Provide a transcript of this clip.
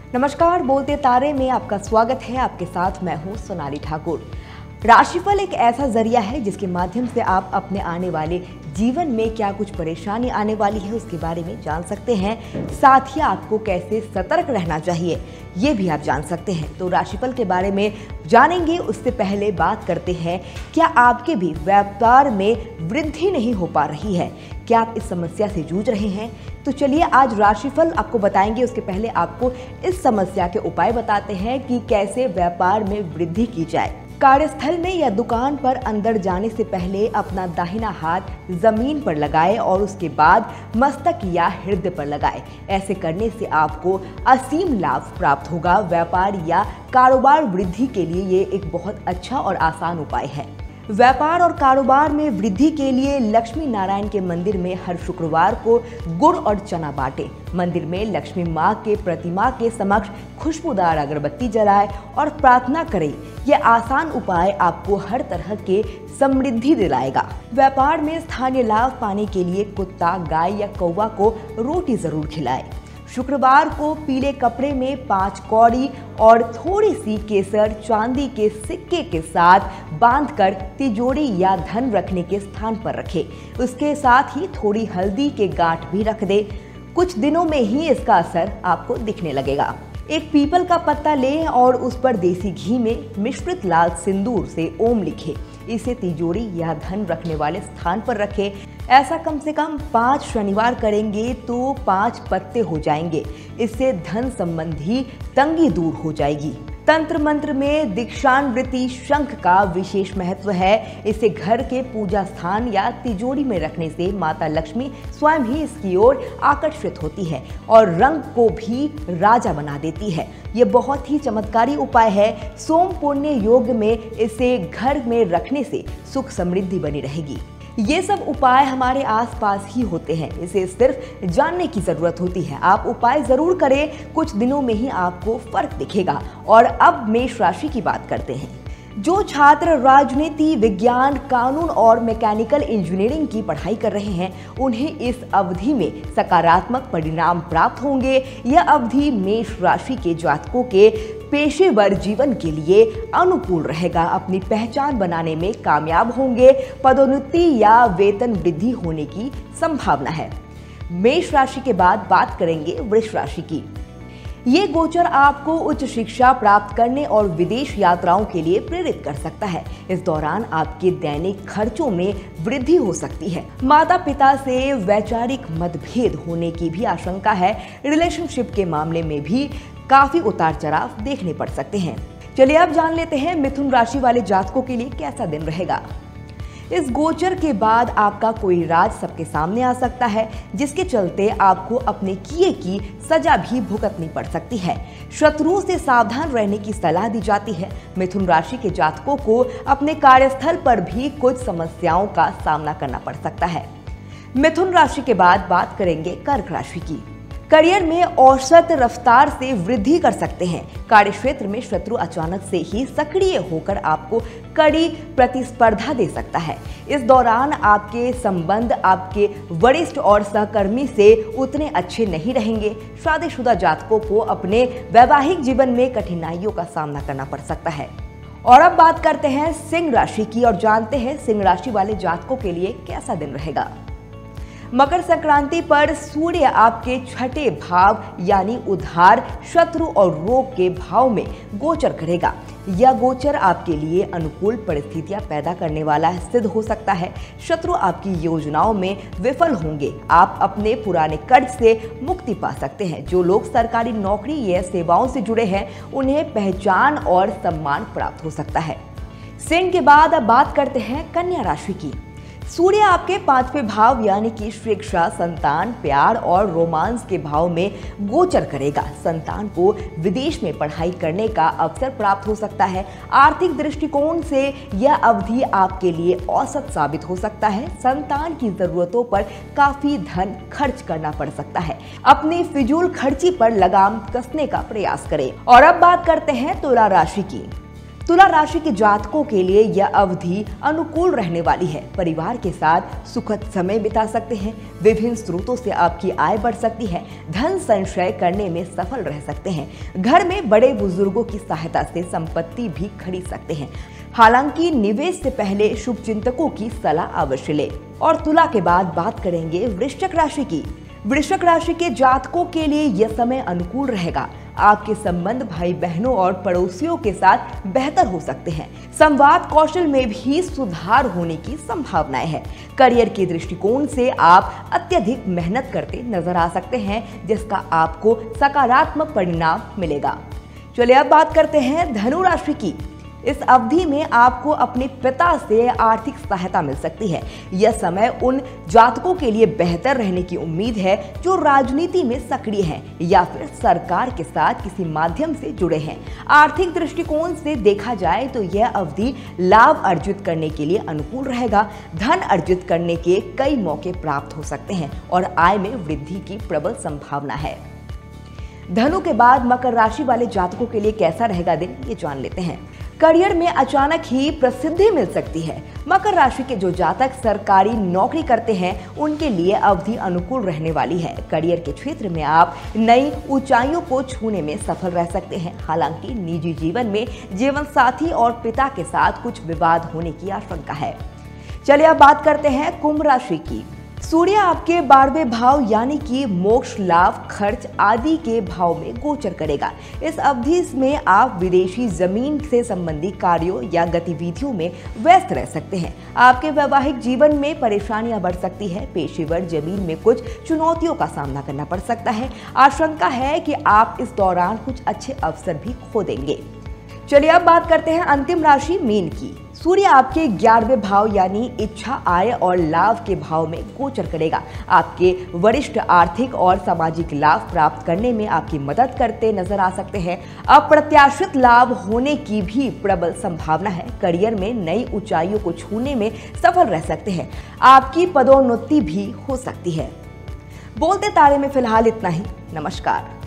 नमस्कार, बोलते तारे में आपका स्वागत है। आपके साथ मैं हूं सोनाली ठाकुर। राशिफल एक ऐसा जरिया है जिसके माध्यम से आप अपने आने वाले जीवन में क्या कुछ परेशानी आने वाली है उसके बारे में जान सकते हैं। साथ ही आपको कैसे सतर्क रहना चाहिए ये भी आप जान सकते हैं। तो राशिफल के बारे में जानेंगे उससे पहले बात करते हैं, क्या आपके भी व्यापार में वृद्धि नहीं हो पा रही है? क्या आप इस समस्या से जूझ रहे हैं? तो चलिए आज राशिफल आपको बताएंगे। उसके पहले आपको इस समस्या के उपाय बताते हैं कि कैसे व्यापार में वृद्धि की जाए। कार्यस्थल में या दुकान पर अंदर जाने से पहले अपना दाहिना हाथ जमीन पर लगाएं और उसके बाद मस्तक या हृदय पर लगाएं। ऐसे करने से आपको असीम लाभ प्राप्त होगा। व्यापार या कारोबार वृद्धि के लिए ये एक बहुत अच्छा और आसान उपाय है। व्यापार और कारोबार में वृद्धि के लिए लक्ष्मी नारायण के मंदिर में हर शुक्रवार को गुड़ और चना बांटें। मंदिर में लक्ष्मी माँ के प्रतिमा के समक्ष खुशबूदार अगरबत्ती जलाएं और प्रार्थना करें। यह आसान उपाय आपको हर तरह के समृद्धि दिलाएगा। व्यापार में स्थानीय लाभ पाने के लिए कुत्ता, गाय या कौवा को रोटी जरूर खिलाएं। शुक्रवार को पीले कपड़े में 5 कौड़ी और थोड़ी सी केसर चांदी के सिक्के के साथ बांधकर तिजोरी या धन रखने के स्थान पर रखें। उसके साथ ही थोड़ी हल्दी के गांठ भी रख दें। कुछ दिनों में ही इसका असर आपको दिखने लगेगा। एक पीपल का पत्ता लें और उस पर देसी घी में मिश्रित लाल सिंदूर से ओम लिखें। इसे तिजोरी या धन रखने वाले स्थान पर रखें। ऐसा कम से कम 5 शनिवार करेंगे तो 5 पत्ते हो जाएंगे। इससे धन संबंधी तंगी दूर हो जाएगी। तंत्र मंत्र में दीक्षान्वृत्ति शंख का विशेष महत्व है। इसे घर के पूजा स्थान या तिजोरी में रखने से माता लक्ष्मी स्वयं ही इसकी ओर आकर्षित होती है और रंग को भी राजा बना देती है। ये बहुत ही चमत्कारी उपाय है। सोम पुण्य योग में इसे घर में रखने से सुख समृद्धि बनी रहेगी। ये सब उपाय हमारे आसपास ही होते हैं, इसे सिर्फ जानने की जरूरत होती है। आप उपाय जरूर करें, कुछ दिनों में ही आपको फर्क दिखेगा। और अब मेष राशि की बात करते हैं। जो छात्र राजनीति, विज्ञान, कानून और मैकेनिकल इंजीनियरिंग की पढ़ाई कर रहे हैं उन्हें इस अवधि में सकारात्मक परिणाम प्राप्त होंगे। यह अवधि मेष राशि के जातकों के पेशेवर जीवन के लिए अनुकूल रहेगा। अपनी पहचान बनाने में कामयाब होंगे। पदोन्नति या वेतन वृद्धि होने की संभावना है। मेष राशि के बाद बात करेंगे वृष राशि की। ये गोचर आपको उच्च शिक्षा प्राप्त करने और विदेश यात्राओं के लिए प्रेरित कर सकता है। इस दौरान आपके दैनिक खर्चों में वृद्धि हो सकती है। माता पिता से वैचारिक मतभेद होने की भी आशंका है। रिलेशनशिप के मामले में भी काफी उतार चढ़ाव देखने पड़ सकते हैं। चलिए अब जान लेते हैं मिथुन राशि वाले जातकों के लिए कैसा दिन रहेगा। इस गोचर के बाद आपका कोई राज सबके सामने आ सकता है, जिसके चलते आपको अपने किए की सजा भी भुगतनी पड़ सकती है। शत्रुओं से सावधान रहने की सलाह दी जाती है। मिथुन राशि के जातकों को अपने कार्यस्थल पर भी कुछ समस्याओं का सामना करना पड़ सकता है। मिथुन राशि के बाद बात करेंगे कर्क राशि की। करियर में औसत रफ्तार से वृद्धि कर सकते हैं। कार्यक्षेत्र में शत्रु अचानक से ही सक्रिय होकर आपको कड़ी प्रतिस्पर्धा दे सकता है। इस दौरान आपके संबंध आपके वरिष्ठ और सहकर्मी से उतने अच्छे नहीं रहेंगे। शादीशुदा जातकों को अपने वैवाहिक जीवन में कठिनाइयों का सामना करना पड़ सकता है। और अब बात करते हैं सिंह राशि की और जानते हैं सिंह राशि वाले जातकों के लिए कैसा दिन रहेगा। मकर संक्रांति पर सूर्य आपके छठे भाव यानी उधार, शत्रु और रोग के भाव में गोचर करेगा। यह गोचर आपके लिए अनुकूल परिस्थितियां पैदा करने वाला सिद्ध हो सकता है। शत्रु आपकी योजनाओं में विफल होंगे। आप अपने पुराने कर्ज से मुक्ति पा सकते हैं। जो लोग सरकारी नौकरी या सेवाओं से जुड़े हैं उन्हें पहचान और सम्मान प्राप्त हो सकता है। सिंह के बाद अब बात करते हैं कन्या राशि की। सूर्य आपके 5वें भाव यानी कि शिक्षा, संतान, प्यार और रोमांस के भाव में गोचर करेगा। संतान को विदेश में पढ़ाई करने का अवसर प्राप्त हो सकता है। आर्थिक दृष्टिकोण से यह अवधि आपके लिए औसत साबित हो सकता है। संतान की जरूरतों पर काफी धन खर्च करना पड़ सकता है। अपनी फिजूल खर्ची पर लगाम कसने का प्रयास करें। और अब बात करते हैं तुला राशि की। तुला राशि के जातकों के लिए यह अवधि अनुकूल रहने वाली है। परिवार के साथ सुखद समय बिता सकते हैं। विभिन्न स्रोतों से आपकी आय बढ़ सकती है। धन संचय करने में सफल रह सकते हैं। घर में बड़े बुजुर्गों की सहायता से संपत्ति भी खरीद सकते हैं। हालांकि निवेश से पहले शुभ चिंतकों की सलाह अवश्य लें। और तुला के बाद बात करेंगे वृश्चिक राशि की। वृश्चिक राशि के जातकों के लिए यह समय अनुकूल रहेगा। आपके संबंध भाई बहनों और पड़ोसियों के साथ बेहतर हो सकते हैं। संवाद कौशल में भी सुधार होने की संभावनाएं हैं। करियर के दृष्टिकोण से आप अत्यधिक मेहनत करते नजर आ सकते हैं, जिसका आपको सकारात्मक परिणाम मिलेगा। चलिए अब बात करते हैं धनु राशि की। इस अवधि में आपको अपने पिता से आर्थिक सहायता मिल सकती है। यह समय उन जातकों के लिए बेहतर रहने की उम्मीद है जो राजनीति में सक्रिय हैं या फिर सरकार के साथ किसी माध्यम से जुड़े हैं। आर्थिक दृष्टिकोण से देखा जाए तो यह अवधि लाभ अर्जित करने के लिए अनुकूल रहेगा। धन अर्जित करने के कई मौके प्राप्त हो सकते हैं और आय में वृद्धि की प्रबल संभावना है। धनु के बाद मकर राशि वाले जातकों के लिए कैसा रहेगा दिन, ये जान लेते हैं। करियर में अचानक ही प्रसिद्धि मिल सकती है। मकर राशि के जो जातक सरकारी नौकरी करते हैं उनके लिए अवधि अनुकूल रहने वाली है। करियर के क्षेत्र में आप नई ऊंचाइयों को छूने में सफल रह सकते हैं। हालांकि निजी जीवन में जीवन साथी और पिता के साथ कुछ विवाद होने की आशंका है। चलिए अब बात करते हैं कुंभ राशि की। सूर्य आपके 12वें भाव यानी कि मोक्ष, लाभ, खर्च आदि के भाव में गोचर करेगा। इस अवधि में आप विदेशी जमीन से संबंधित कार्यों या गतिविधियों में व्यस्त रह सकते हैं। आपके वैवाहिक जीवन में परेशानियां बढ़ सकती है। पेशेवर जमीन में कुछ चुनौतियों का सामना करना पड़ सकता है। आशंका है कि आप इस दौरान कुछ अच्छे अवसर भी खो देंगे। चलिए अब बात करते हैं अंतिम राशि मीन की। सूर्य आपके 11वें भाव यानी इच्छा, आय और लाभ के भाव में गोचर करेगा। आपके वरिष्ठ आर्थिक और सामाजिक लाभ प्राप्त करने में आपकी मदद करते नजर आ सकते हैं। अप्रत्याशित लाभ होने की भी प्रबल संभावना है। करियर में नई ऊंचाइयों को छूने में सफल रह सकते हैं। आपकी पदोन्नति भी हो सकती है। बोलते तारे में फिलहाल इतना ही। नमस्कार।